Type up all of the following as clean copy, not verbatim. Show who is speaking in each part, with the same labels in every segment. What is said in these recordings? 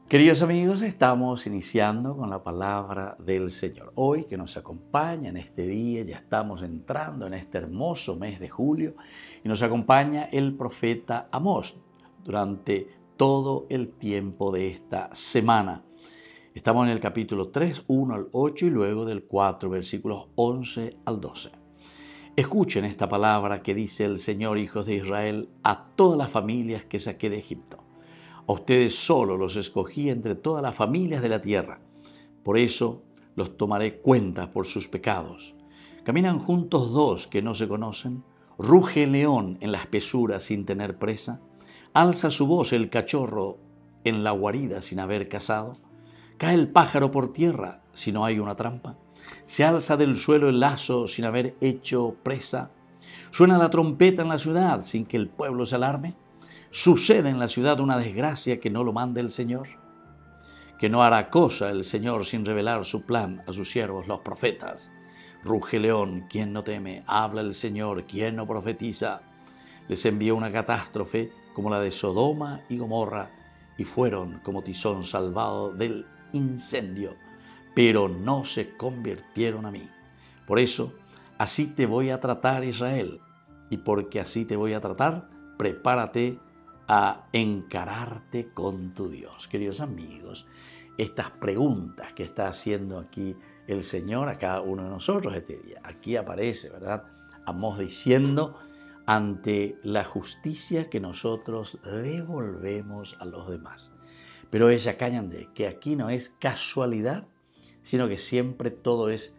Speaker 1: Queridos amigos, estamos iniciando con la palabra del Señor. Hoy que nos acompaña en este día, ya estamos entrando en este hermoso mes de julio y nos acompaña el profeta Amós durante todo el tiempo de esta semana. Estamos en el capítulo 3, 1 al 8 y luego del 4, versículos 11 al 12. Escuchen esta palabra que dice el Señor, hijos de Israel, a todas las familias que saqué de Egipto. A ustedes solo los escogí entre todas las familias de la tierra. Por eso los tomaré cuentas por sus pecados. ¿Caminan juntos dos que no se conocen? ¿Ruge el león en la espesura sin tener presa? ¿Alza su voz el cachorro en la guarida sin haber cazado? ¿Cae el pájaro por tierra si no hay una trampa? ¿Se alza del suelo el lazo sin haber hecho presa? ¿Suena la trompeta en la ciudad sin que el pueblo se alarme? ¿Sucede en la ciudad una desgracia que no lo mande el Señor? Que no hará cosa el Señor sin revelar su plan a sus siervos los profetas. Ruge león, ¿quién no teme? Habla el Señor, ¿quién no profetiza? Les envió una catástrofe como la de Sodoma y Gomorra y fueron como tizón salvado del incendio, pero no se convirtieron a mí. Por eso, así te voy a tratar, Israel, y porque así te voy a tratar, prepárate a encararte con tu Dios. Queridos amigos, estas preguntas que está haciendo aquí el Señor a cada uno de nosotros este día. Aquí aparece, ¿verdad? Amós diciendo ante la justicia que nosotros devolvemos a los demás. Pero ella callan de que aquí no es casualidad, sino que siempre todo es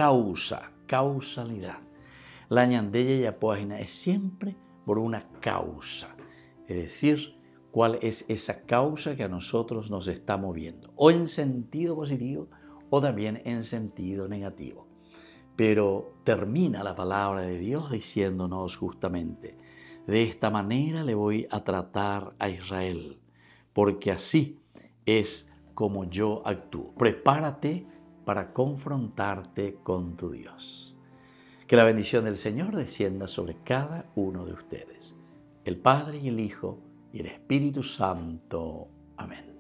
Speaker 1: causalidad. La ñandella y apógina es siempre por una causa. Es decir, cuál es esa causa que a nosotros nos está moviendo, o en sentido positivo o también en sentido negativo. Pero termina la palabra de Dios diciéndonos justamente, de esta manera le voy a tratar a Israel, porque así es como yo actúo. Prepárate para confrontarte con tu Dios. Que la bendición del Señor descienda sobre cada uno de ustedes. El Padre y el Hijo y el Espíritu Santo. Amén.